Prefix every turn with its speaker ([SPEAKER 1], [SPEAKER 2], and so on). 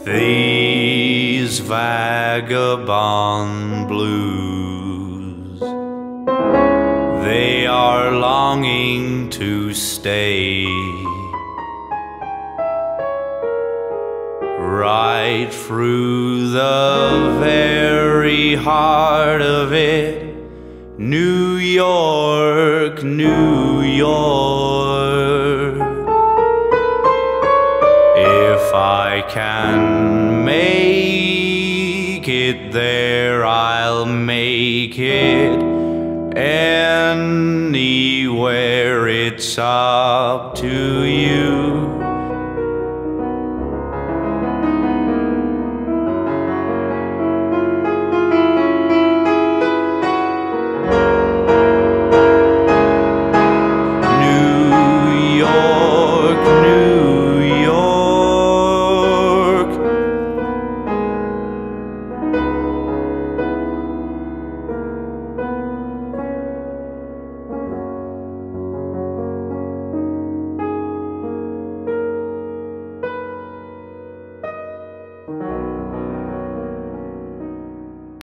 [SPEAKER 1] These vagabond blues, they are longing to stay right through the very heart of it. New York, New York. If I can make it there, I'll make it anywhere. It's up to you.